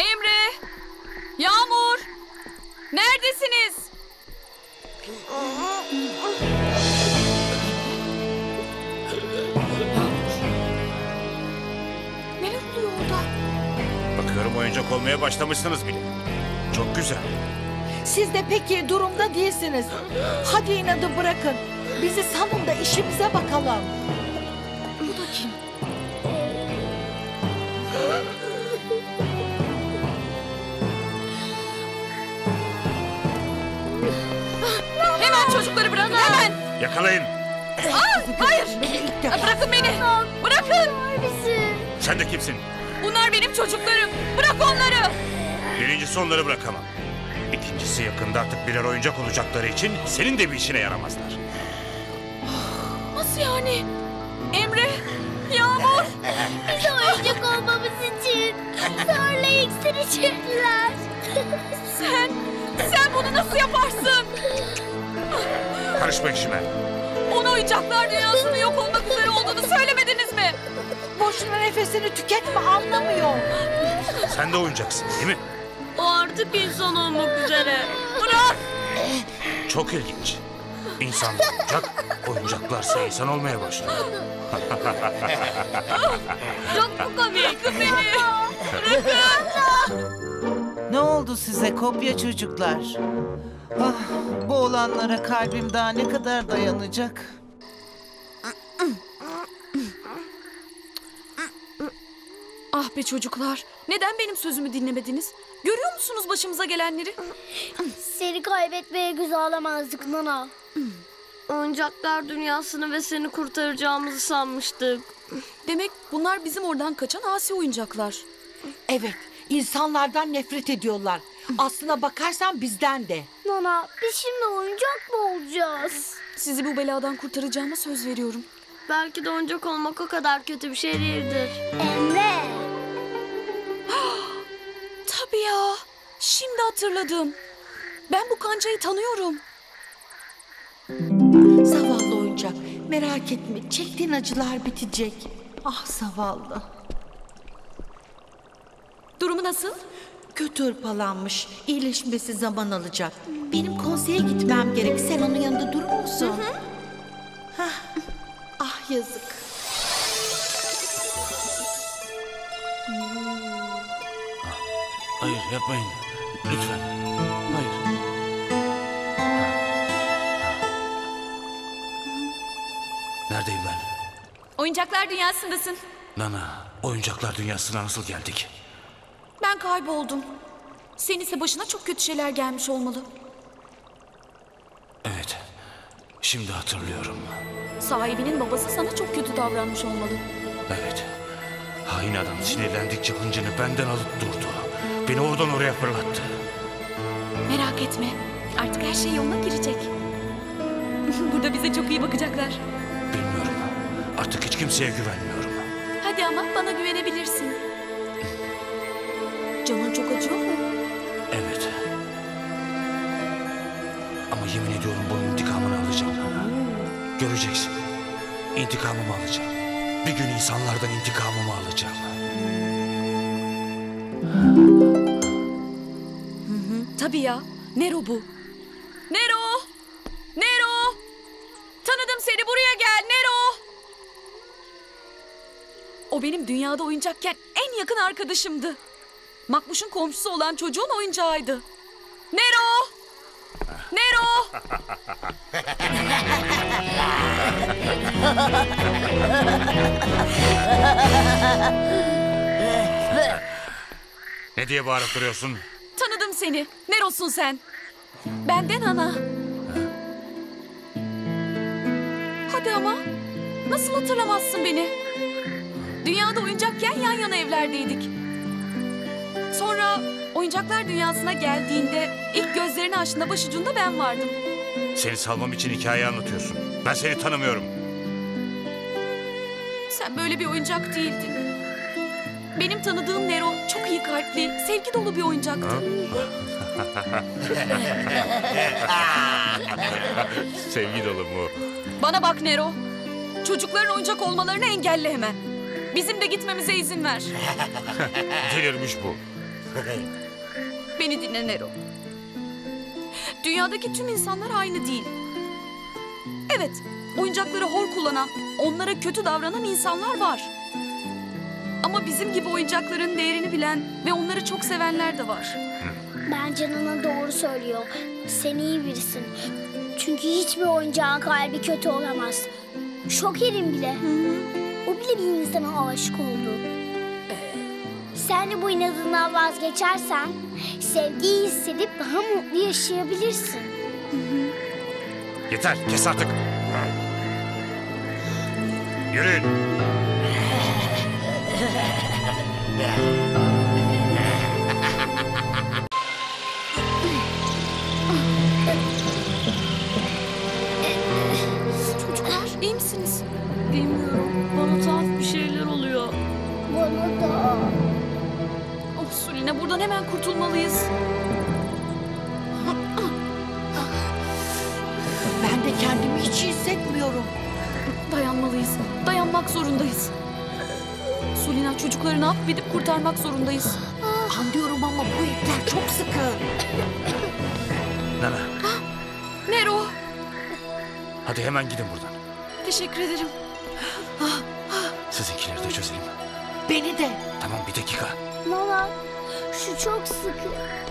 Emre! Yağmur! Neredesiniz? Neler oluyor orada? Bakıyorum oyuncak olmaya başlamışsınız bile. Çok güzel. Siz de pek iyi durumda değilsiniz. Hadi inadı bırakın. Bizi salın da işimize bakalım. Bu da kim? Hemen çocukları bırakın, hemen! Yakalayın. Hayır! Bırakın beni! Bırakın! Sen de kimsin? Bunlar benim çocuklarım. Bırak onları! Birincisi onları bırakamam. İkincisi yakında artık birer oyuncak olacakları için senin de bir işine yaramazlar. Nasıl yani? Emre! Yağmur! Bize oyuncak olmamız için zorla iksir içirdiler. Sen bunu nasıl yaparsın? Karışma işime. Ona oyuncaklar dünyasının yok olmak üzere olduğunu söylemediniz mi? Boşuna nefesini tüketme, anlamıyor. Sen de oyuncaksın değil mi? O artık insan olmak üzere. Bırak! Çok ilginç. İnsan oyuncak, oyuncaklarsa insan olmaya başlıyor. Çok mu komik? Bırakın beni! Ne oldu size kopya çocuklar? Ah, bu olanlara kalbim daha ne kadar dayanacak? Ah be çocuklar! Neden benim sözümü dinlemediniz? Görüyor musunuz başımıza gelenleri? Seni kaybetmeye göze alamazdık Nana. Oyuncaklar dünyasını ve seni kurtaracağımızı sanmıştık. Demek bunlar bizim oradan kaçan asi oyuncaklar. Evet, insanlardan nefret ediyorlar. Aslına bakarsan bizden de. Nana, biz şimdi oyuncak mı olacağız? Sizi bu beladan kurtaracağıma söz veriyorum. Belki de oyuncak olmak o kadar kötü bir şey değildir. Emre! Tabii ya. Şimdi hatırladım. Ben bu kancayı tanıyorum. Zavallı oyuncak. Merak etme, çektiğin acılar bitecek. Ah zavallı. Durumu nasıl? Kötü hırpalanmış. İyileşmesi zaman alacak. Benim konseye gitmem gerek. Sen onun yanında durur musun? Hah. Ah yazık. Hayır yapmayın. Lütfen. Hayır. Neredeyim ben? Oyuncaklar dünyasındasın. Nana, oyuncaklar dünyasına nasıl geldik? Ben kayboldum. Senin ise başına çok kötü şeyler gelmiş olmalı. Evet, şimdi hatırlıyorum. Sahibinin babası sana çok kötü davranmış olmalı. Evet, hain adam sinirlendikçe hıncını benden alıp durdu. Beni oradan oraya fırlattı. Merak etme. Artık her şey yoluna girecek. Burada bize çok iyi bakacaklar. Bilmiyorum, artık hiç kimseye güvenmiyorum. Hadi ama bana güvenebilirsin. Canın çok acıyor mu? Evet. Ama yemin ediyorum bunun intikamını alacağım. Göreceksin. İntikamımı alacağım. Bir gün insanlardan intikamımı alacağım. Tabii ya. Nero bu. Nero! Nero! Tanıdım seni, buraya gel Nero! O benim dünyada oyuncakken en yakın arkadaşımdı. Makbuş'un komşusu olan çocuğun oyuncağıydı. Nero! Nero! Ne diye bağırıp duruyorsun? Tanıdım seni. Nero'sun sen? Benden ana. Hadi ama. Nasıl hatırlamazsın beni? Dünyada oyuncakken yan yana evlerdeydik. Sonra oyuncaklar dünyasına geldiğinde ilk gözlerini açtığında başucunda ben vardım. Seni salmam için hikaye anlatıyorsun. Ben seni tanımıyorum. Sen böyle bir oyuncak değildin. Benim tanıdığım Nero çok iyi kalpli, sevgi dolu bir oyuncaktı. Sevgi dolu mu? Bana bak Nero. Çocukların oyuncak olmalarını engelle hemen. Bizim de gitmemize izin ver. Delirmiş bu. Beni dinle Nero. Dünyadaki tüm insanlar aynı değil. Evet, oyuncakları hor kullanan, onlara kötü davranan insanlar var. Ama bizim gibi oyuncakların değerini bilen ve onları çok sevenler de var. Bence Nana doğru söylüyor. Sen iyi birisin. Çünkü hiçbir oyuncağın kalbi kötü olamaz. Şoker'in bile. O bile bir insana aşık oldu. Sen de bu inadından vazgeçersen sevgiyi hissedip daha mutlu yaşayabilirsin. Yeter, kes artık. Yürüyün. Çocuklar, iyi misiniz? Bilmiyorum. Bana tuhaf bir şeyler oluyor. Bana da. Oh Sulina, buradan hemen kurtulmalıyız. Ben de kendimi hiç iyi hissetmiyorum. Dayanmalıyız. Dayanmak zorundayız. Sulina, çocukları ne yapıp edip kurtarmak zorundayız. Anlıyorum ama bu ipler çok sıkı. Nana, Nero, hadi hemen gidin buradan. teşekkür ederim. Sizinkileri de çözelim. Beni de. Tamam, bir dakika. Nana, şu çok sıkı.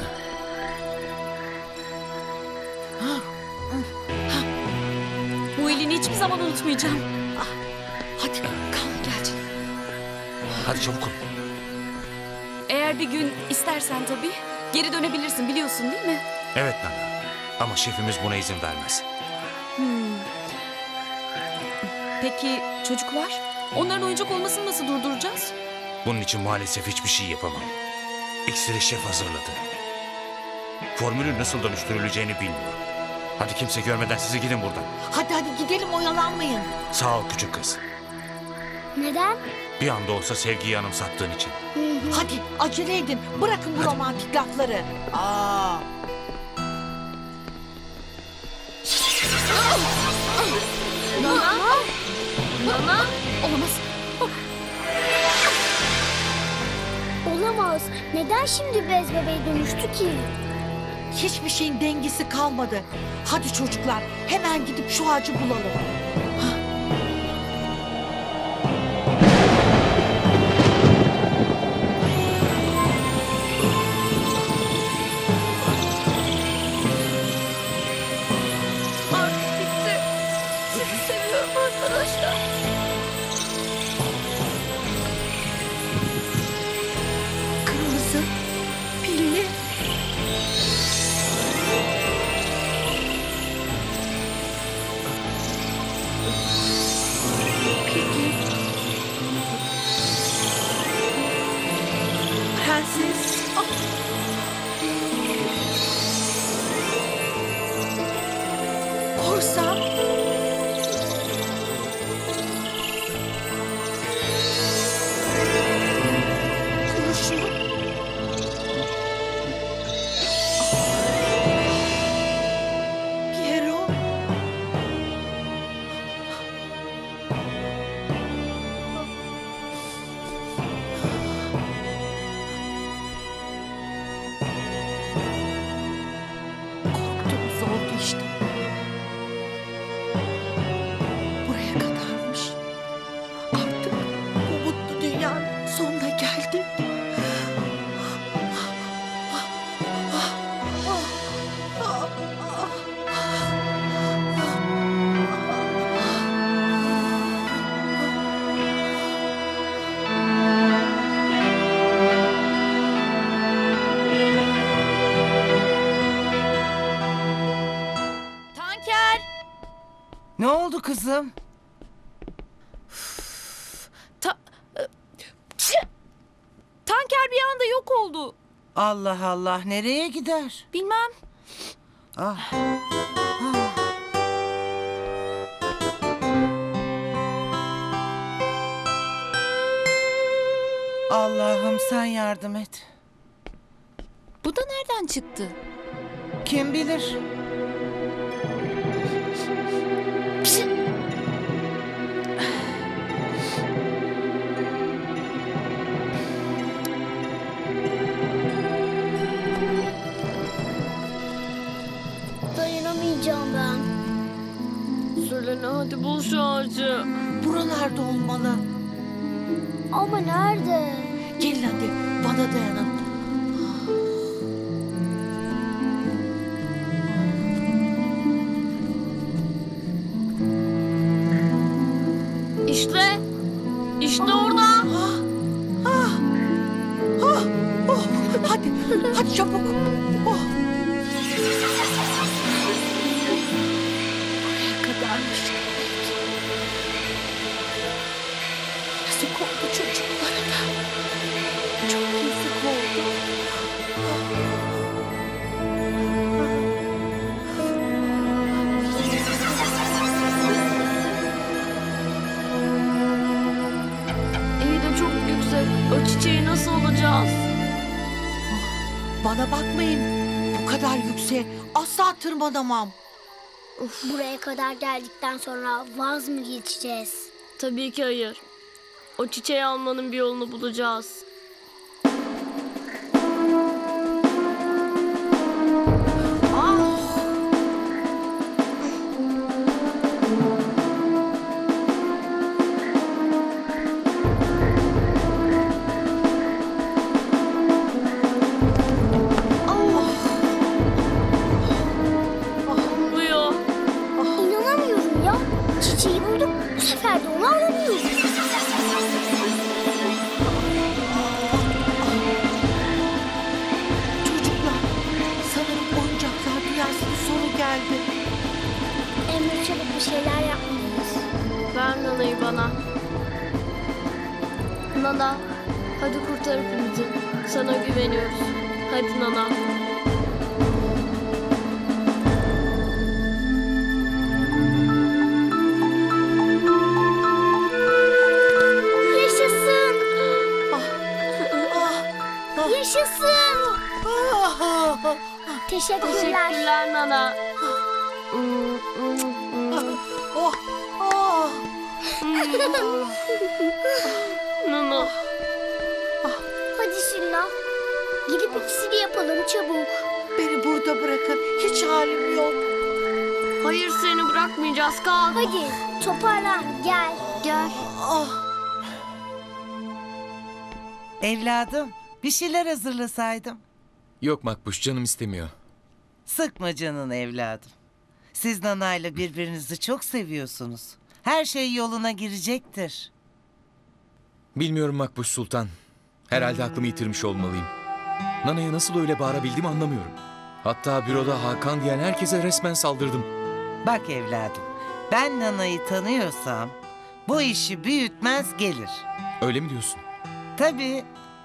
Bu iyiliğini hiçbir zaman unutmayacağım. Hadi kalk gel canım. Hadi çabuk olun. Eğer bir gün istersen tabii geri dönebilirsin, biliyorsun değil mi? Evet Nana. Ama şefimiz buna izin vermez. Peki çocuklar? Onların oyuncak olmasını nasıl durduracağız? Bunun için maalesef hiçbir şey yapamam. İksiri şef hazırladı. Formülün nasıl dönüştürüleceğini bilmiyorum. Hadi kimse görmeden sizi gidin buradan. Hadi gidelim, oyalanmayın. Sağ ol küçük kız. Neden? Bir anda olsa sevgiyi anımsattığın için. Hadi acele edin. Bırakın bu romantik lafları. Nana? Nana? Olamaz. Olamaz. Neden şimdi bez bebeğe dönüştü ki? Hiçbir şeyin dengesi kalmadı. Hadi çocuklar, hemen gidip şu ağacı bulalım. Artık bitti. Sizi seviyorum arkadaşlar. Kırmızı, pilli. Peki. Prenses. Korsan. Kurşun. Piero. Korktuğumuz oldu işte. Buraya kadarmış. Artık bu mutlu dünyanın sonuna geldik. Tanker! Ne oldu kızım? Tanker bir anda yok oldu. Allah Allah, nereye gider? Bilmem. Ah. Allah'ım sen yardım et. Bu da nereden çıktı? Kim bilir? musun şu ağacı? Buralarda olmalı. Ama nerede? Gelin hadi bana dayanın. İşte. İşte orada. Oh, hadi çabuk. Oh. Buraya kadarmış. Yazık oldu çocuklara da. Çok yazık oldu. İyi de çok yüksek. O çiçeği nasıl alacağız? Bana bakmayın. Bu kadar yükseğe asla tırmanamam. Buraya kadar geldikten sonra vaz mı geçeceğiz? Tabii ki hayır. O çiçeği almanın bir yolunu bulacağız. Oluyor. İnanamıyorum ya. Çiçeği bulduk. Bu sefer de onu alamıyoruz. Çocuklar, sanırım oyuncaklar dünyasının sonu geldi. Emre çabuk bir şeyler yapmalıyız. Ver Nana'yı bana. Nana, hadi kurtar hepimizi. Sana güveniyoruz. Hadi Nana. Yaşasın. Yaşasın. Teşekkürler. Teşekkürler Nana. Oh, oh. Nana. Hadi Şilla. Gidip ikisini yapalım çabuk. Beni burada bırakın. Hiç halim yok. Hayır seni bırakmayacağız. Kalk. Hadi toparlan gel. Gel. Ah. Evladım, bir şeyler hazırlasaydım. Yok Makbuş, canım istemiyor. Sıkma canını evladım. Siz Nana'yla birbirinizi çok seviyorsunuz. Her şey yoluna girecektir. Bilmiyorum Makbuş Sultan. Herhalde aklımı yitirmiş olmalıyım. Nana'ya nasıl öyle bağırabildim anlamıyorum. Hatta büroda Hakan diyen herkese resmen saldırdım. Bak evladım, ben Nana'yı tanıyorsam bu işi büyütmez gelir. Öyle mi diyorsun? Tabii.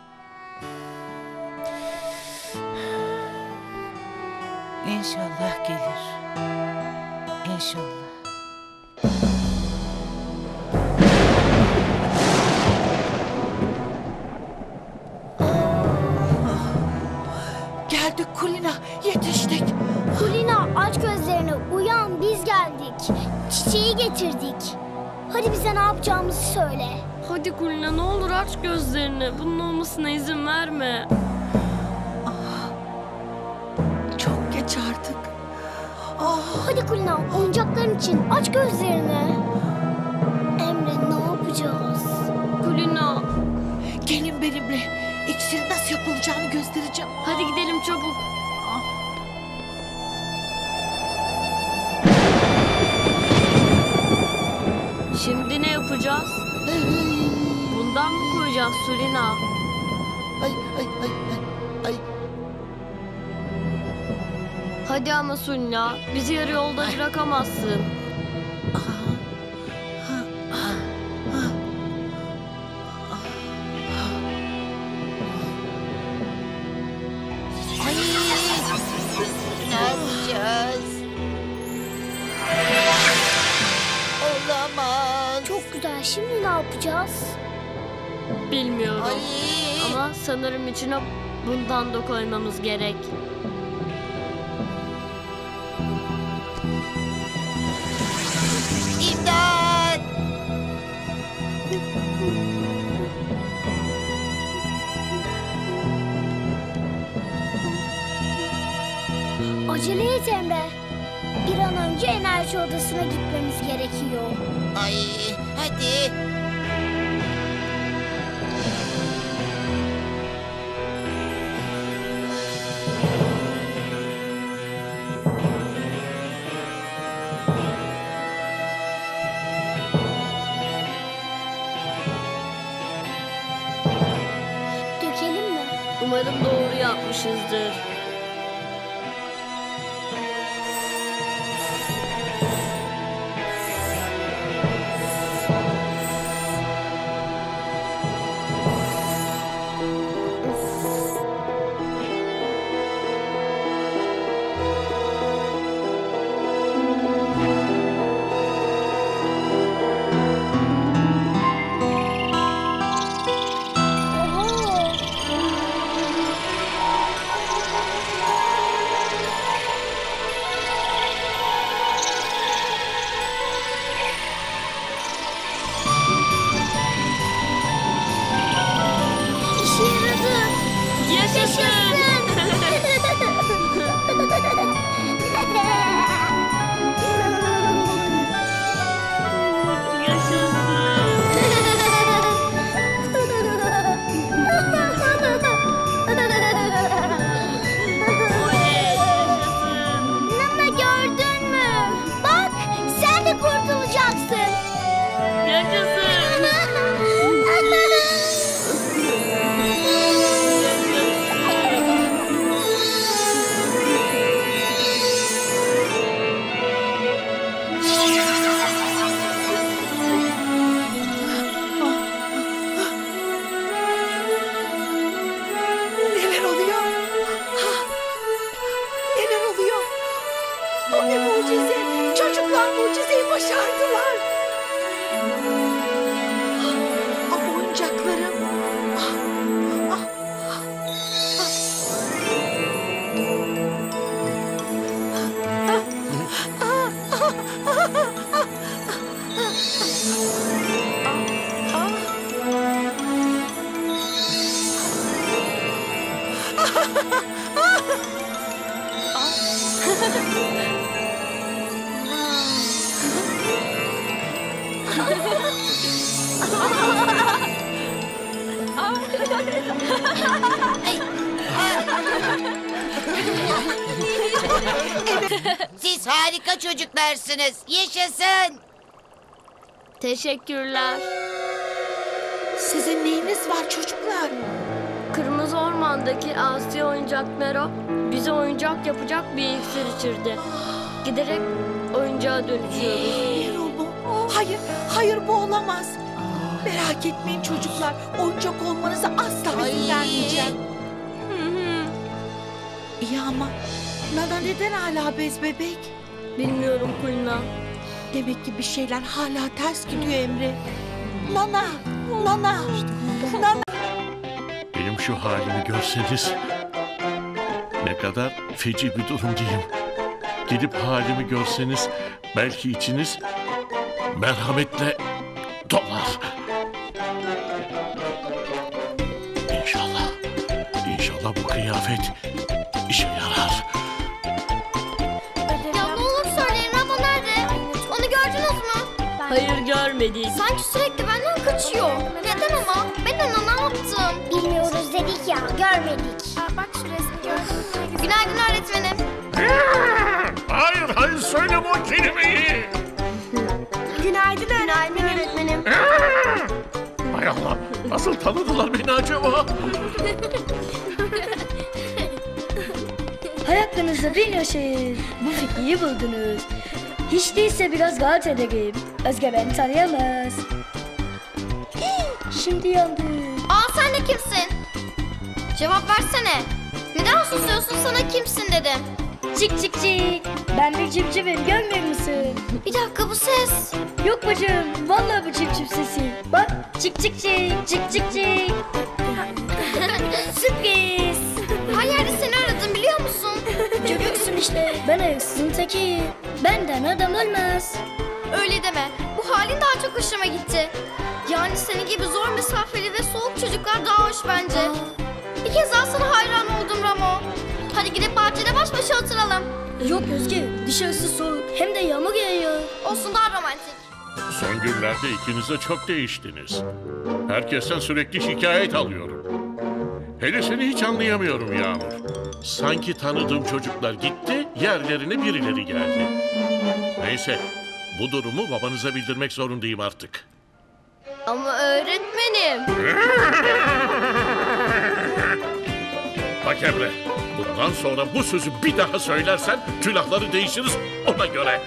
İnşallah gelir. İnşallah. Geldik Kulina, yetiştik. Kulina aç gözlerini uyan biz geldik. Çiçeği getirdik. Hadi bize ne yapacağımızı söyle. Hadi Kulina ne olur aç gözlerini. Bunun olmasına izin verme. Çok geç artık. Hadi Kulina oyuncakların için aç gözlerini. Emre ne yapacağız? Kulina. Gelin benimle. İksirin nasıl yapılacağını göstereceğim. Hadi gidelim çabuk. Şimdi ne yapacağız? Bundan mı koyacağız Sulina? Ay, ay, ay, ay, ay. Hadi ama Sulina, bizi yarı yolda bırakamazsın. Ay. Ne yapacağız? Olamaz. Çok güzel şimdi ne yapacağız? Bilmiyorum. Ay. Ama sanırım içine bundan da koymamız gerek. İmdat. Acele et Emre. Bir an önce enerji odasına gitmemiz gerekiyor. Ay hadi. Dökelim mi? Umarım doğru yapmışızdır. İşe yaradı. Yaşasın. Nana gördün mü? Bak sen de kurtulacaksın. Yaşasın. Neler oluyor? Neler oluyor? O ne mucize? Çocuklar mucizeyi başardılar. Ama oyuncaklarım. Siz harika çocuklarsınız. Yaşasın. Teşekkürler. Sizin neyiniz var çocuklar? Kırmızı Orman'daki Asya oyuncak Mero bize oyuncak yapacak bir iksir içirdi. Giderek oyuncağa dönüşüyoruz. Erol bu. Hayır, hayır bu olamaz. Merak etmeyin çocuklar. Oyuncak olmanıza asla izin vermeyeceğim. İyi ama Nana neden hala bez bebek? Bilmiyorum Kulina. Demek ki bir şeyler hala ters gidiyor Emre. Nana, Nana, Nana. Benim şu halimi görseniz ne kadar feci bir durumdayım. Gidip halimi görseniz belki içiniz merhametle dolar. İnşallah, inşallah bu kıyafet işe yarar. Ya ne olur söyleyin Ramo nerede? Onu gördünüz mü? Hayır görmedik. Sanki sürekli benden kaçıyor. Neden ama? Ben ona ne yaptım? Bilmiyoruz dedik ya, görmedik. Bak şu resmi gördün mü? Günaydın öğretmenim. Hayır, hayır söyleme o kelimeyi. Günaydın öğretmenim. Hay Allah, nasıl tanıdılar beni acaba? Hay hakkınızda bin yaşayın. Bu fikri buldunuz. Hiç değilse biraz gayret edeyim. Özge beni tanıyamaz. Şimdi yandım. Aa sen de kimsin? Cevap versene. Neden susuyorsun, sana kimsin dedim. Cik cik cik. Ben bir civcivim, görmüyor musun? Bir dakika, bu ses. Yok bacım, vallahi bu civciv sesi. Bak, cik cik cik, cik cik cik. Sürpriz. Her yerde seni aradım, biliyor musun? Görüyorsun işte, ben ayaksızın teki. Benden adam olmaz. Öyle deme. Bu halin daha çok hoşuma gitti. Yani senin gibi zor mesafeli ve soğuk çocuklar daha hoş bence. Bir kez daha sana hayran oldum Ramo. Hadi gidip bahçede baş başa oturalım. Yok Özge, dışarısı soğuk. Hem de yağmur yağıyor. Olsun, daha romantik. Son günlerde ikiniz de çok değiştiniz. Herkesten sürekli şikayet alıyorum. Hele seni hiç anlayamıyorum Yağmur. Sanki tanıdığım çocuklar gitti, yerlerine birileri geldi. Neyse, bu durumu babanıza bildirmek zorundayım artık. Ama öğretmenim. Bak Emre, bundan sonra bu sözü bir daha söylersen külahları değişiriz ona göre.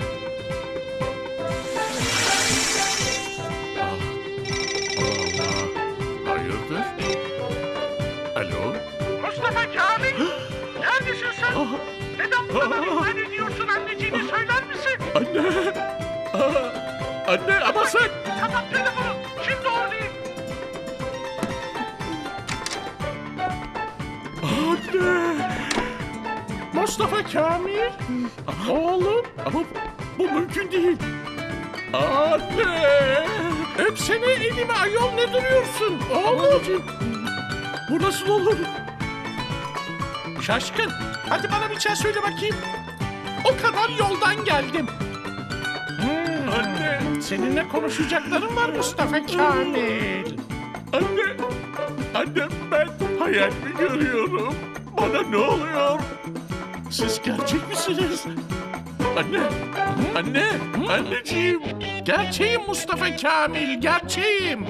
Hayırdır? Alo? Mustafa Kamil! Neredesin sen? Neden bu kadar ihmal ediyorsun anneciğini söyler misin? Anne! Anne ama sen... Kapat telefonu. Şimdi oradayım. Anne! Mustafa Kamil! Oğlum! Ama bu mümkün değil. Anne! Öpsene elimi ayol ne duruyorsun? Oğlum! Bu nasıl olur? Şaşkın. Hadi bana bir şey söyle bakayım. O kadar yoldan geldim. Anne! Seninle konuşacaklarım var Mustafa Kamil. Anne! Annem ben hayal mi görüyorum? Bana ne oluyor? Siz gerçek misiniz? Anne! Anne! Anneciğim! Gerçeğim Mustafa Kamil, gerçeğim.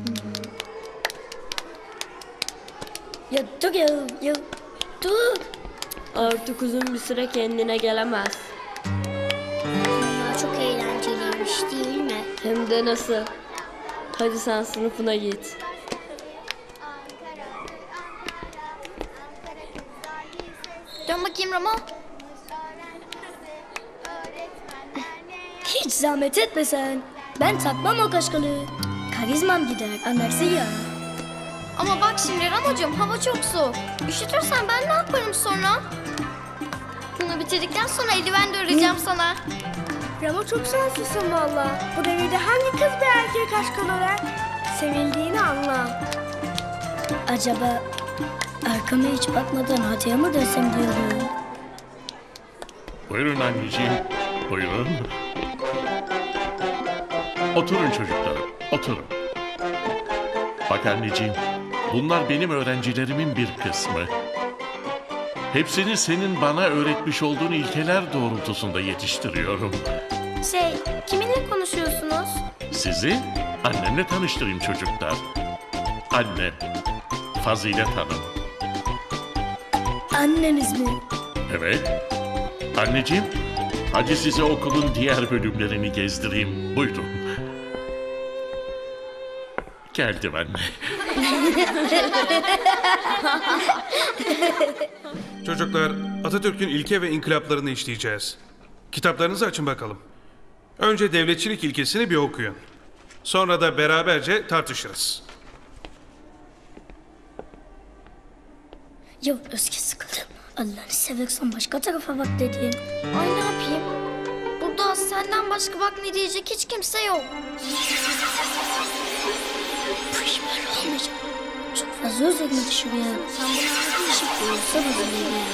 Ya dur ya dur. Artık uzun bir süre kendine gelemez. Ya çok eğlenceliymiş değil mi? Hem de nasıl? Hadi sen sınıfına git. Dön bakayım Ramo. Hiç zahmet etme sen. Ben takmam o kaşkalı. Karizmam gider anlarsın ya. Ama bak şimdi Ramocuğum hava çok soğuk. Üşütürsen ben ne yaparım sonra? Bunu bitirdikten sonra eldiven de öreceğim sana. Ramo çok şanslısın valla. Bu devirde hangi kız bir erkek aşkın örer? Sevildiğini anla. Acaba arkama hiç bakmadan hadiye mı desem diyorum. Buyurun anneciğim. Buyurun. Oturun çocuklar. Oturun. Bak anneciğim. Bunlar benim öğrencilerimin bir kısmı. Hepsini senin bana öğretmiş olduğun ilkeler doğrultusunda yetiştiriyorum. Kiminle konuşuyorsunuz? Sizi annemle tanıştırayım çocuklar. Annem, Fazilet Hanım. Anneniz mi? Evet. Anneciğim, hadi size okulun diğer bölümlerini gezdireyim. Buyurun. Geldim anne. Çocuklar, Atatürk'ün ilke ve inkılaplarını işleyeceğiz. Kitaplarınızı açın bakalım. Önce devletçilik ilkesini bir okuyun. Sonra da beraberce tartışırız. Ya Özge sıkıldım. Allah'ını seversen başka tarafa bak dedim. Ay ne yapayım? Burada senden başka bak ne diyecek hiç kimse yok. Bu iş böyle olmayacak. Çok fazla üzerine düşüyor ya. Sen bana hangi işi Olsa bozulur.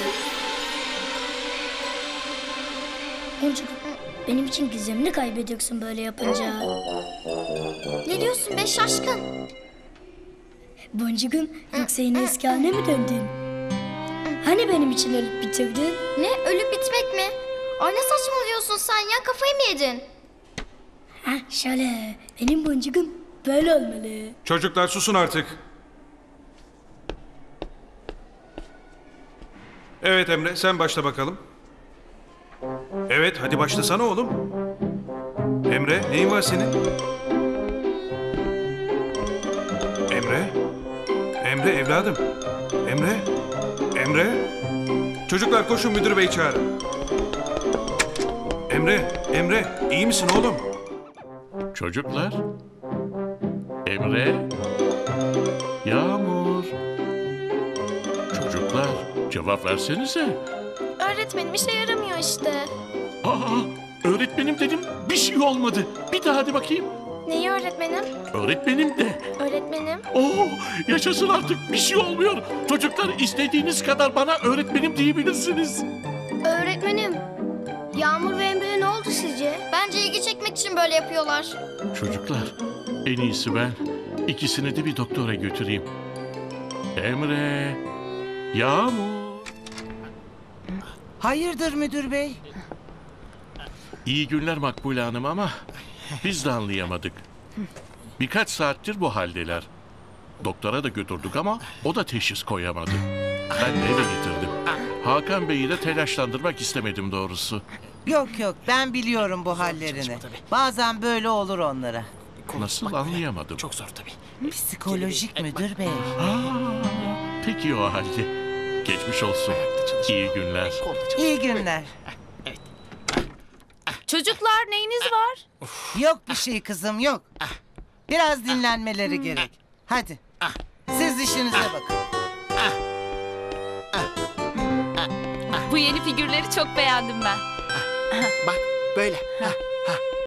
Boncuk, benim için gizemini kaybediyorsun böyle yapınca. Ne diyorsun be şaşkın? Boncuğum, yoksa yine eski haline mi döndün? Hani benim için ölüp bitirdin? Ne ölüp bitmek mi? Ay ne saçmalıyorsun sen ya kafayı mı yedin? Ha şöyle, benim boncuğum böyle olmalı. Çocuklar susun artık. Evet Emre, sen başla bakalım. Evet, hadi başlasana oğlum. Emre, neyin var senin? Emre? Emre evladım. Emre? Emre? Çocuklar koşun müdür bey çağırın. Emre, iyi misin oğlum? Çocuklar. Emre. Yağmur. Çocuklar, cevap versenize. Öğretmenim işe yaramıyor işte. Öğretmenim dedim, bir şey olmadı. Bir daha hadi bakayım. Neyi öğretmenim? Öğretmenim de. Öğretmenim. Yaşasın artık, bir şey olmuyor. Çocuklar istediğiniz kadar bana öğretmenim diyebilirsiniz. Öğretmenim. Yağmur ve Emre'ye ne oldu sizce? Bence ilgi çekmek için böyle yapıyorlar. Çocuklar, en iyisi ben ikisini de bir doktora götüreyim. Emre, Yağmur. Hayırdır müdür bey? İyi günler Makbule Hanım ama biz de anlayamadık. Birkaç saattir bu haldeler. Doktora da götürdük ama o da teşhis koyamadı. Ben de eve getirdim. Hakan Bey'i de telaşlandırmak istemedim doğrusu. Yok yok, ben biliyorum bu hallerini. Bazen böyle olur onlara. Nasıl anlayamadım. Çok zor tabii. Psikolojik müdür bey. Peki o halde. Geçmiş olsun. İyi günler. İyi günler. Çocuklar neyiniz var? Yok bir şey kızım, yok. Biraz dinlenmeleri gerek. Hadi. Siz işinize bakın. Bu yeni figürleri çok beğendim ben. Bak böyle.